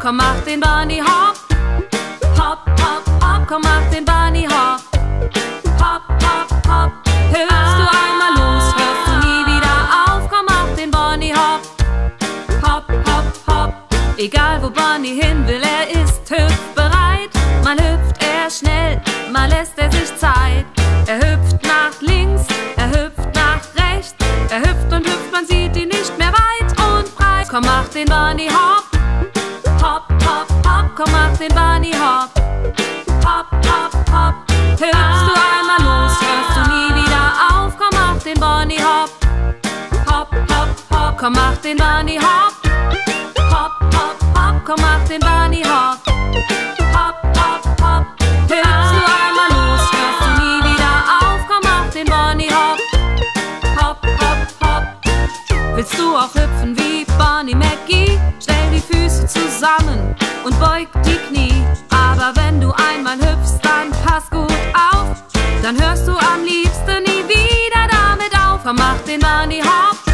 Komm, mach den Bunny hopp. Hopp, hopp, hopp, komm, mach den Bunny hopp. Hopp, hopp, hopp. Hüpfst du einmal los, hörst du nie wieder auf. Komm, mach den Bunny hopp. Hopp, hopp, hopp. Egal wo Bunny hin will, er ist hüpfbereit. Mal hüpft er schnell, mal lässt er sich Zeit. Er hüpft nach links, er hüpft nach rechts. Er hüpft und hüpft, man sieht ihn nicht mehr weit und breit. Komm, mach den Bunny hopp. Hopp, hopp, hopp, komm, mach den Bunny hopp. Hopp, hopp, hopp. Hüpfst du einmal los, hörst du nie wieder auf. Komm, mach den Bunny hopp. Hopp, hopp, hopp, komm, mach den Bunny hopp. Hopp, hopp, hopp, komm, mach den Bunny hopp. Hopp, hopp, hopp. Hüpfst du einmal los, hörst du nie wieder auf. Komm, mach den Bunny hopp. Hopp, hopp, hopp. Willst du auch hüpfen wie Bunny McGee? Stell die Füße zusammen und beug die Knie. Aber wenn du einmal hüpfst, dann pass gut auf. Dann hörst du am liebsten nie wieder damit auf. Komm, mach den Bunny hopp.